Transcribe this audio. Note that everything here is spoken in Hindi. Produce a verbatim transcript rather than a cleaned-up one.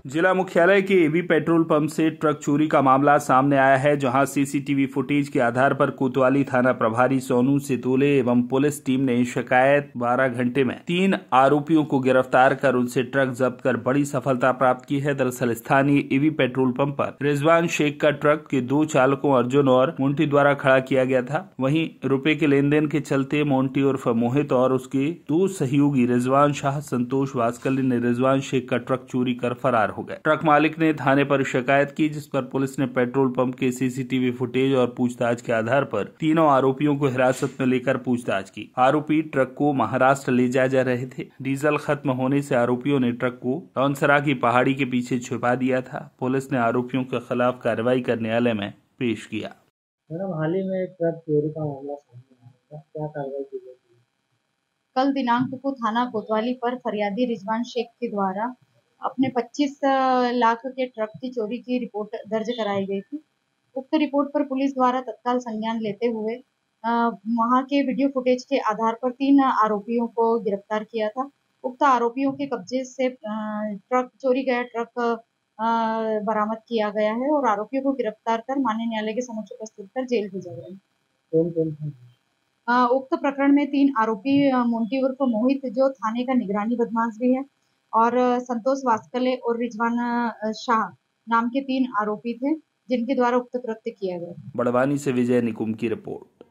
जिला मुख्यालय के एबी पेट्रोल पंप से ट्रक चोरी का मामला सामने आया है, जहां सीसीटीवी फुटेज के आधार पर कोतवाली थाना प्रभारी सोनू सितोले एवं पुलिस टीम ने शिकायत बारह घंटे में तीन आरोपियों को गिरफ्तार कर उनसे ट्रक जब्त कर बड़ी सफलता प्राप्त की है। दरअसल स्थानीय एबी पेट्रोल पंप पर रिजवान शेख का ट्रक के दो चालकों अर्जुन और मोंटी द्वारा खड़ा किया गया था। वहीं रुपए के लेन देन के चलते मोंटी उर्फ मोहित और उसके दो सहयोगी रिजवान शाह, संतोष वास्कली ने रिजवान शेख का ट्रक चोरी कर फरार हो गए। ट्रक मालिक ने थाने पर शिकायत की, जिस पर पुलिस ने पेट्रोल पंप के सीसीटीवी फुटेज और पूछताछ के आधार पर तीनों आरोपियों को हिरासत में लेकर पूछताछ की। आरोपी ट्रक को महाराष्ट्र ले जाए जा रहे थे। डीजल खत्म होने से आरोपियों ने ट्रक को तौनसरा की पहाड़ी के पीछे छुपा दिया था। पुलिस ने आरोपियों के खिलाफ कार्रवाई कर न्यायालय में पेश किया। मैडम, हाल ही में ट्रक चोरी का मामला सामने आया था, क्या कार्रवाई की गई? कल दिनांक को थाना कोतवाली पर फरियादी रिजवान शेख के द्वारा अपने पच्चीस लाख के ट्रक की चोरी की रिपोर्ट दर्ज कराई गई थी। उक्त रिपोर्ट पर पुलिस द्वारा तत्काल संज्ञान लेते हुए वहां के वीडियो फुटेज के आधार पर तीन आरोपियों को गिरफ्तार किया था। उक्त आरोपियों के कब्जे से ट्रक चोरी गया ट्रक बरामद किया गया है और आरोपियों को गिरफ्तार कर माननीय न्यायालय के समक्ष प्रस्तुत कर जेल भेजा गया है। कौन कौन था? उक्त प्रकरण में तीन आरोपी मोंटी उर्फ मोहित, जो थाने का निगरानी बदमाश भी है, और संतोष वास्कले और रिजवान शाह नाम के तीन आरोपी थे, जिनके द्वारा उक्त कृत्य किया गया। बड़वानी से विजय निकुम की रिपोर्ट।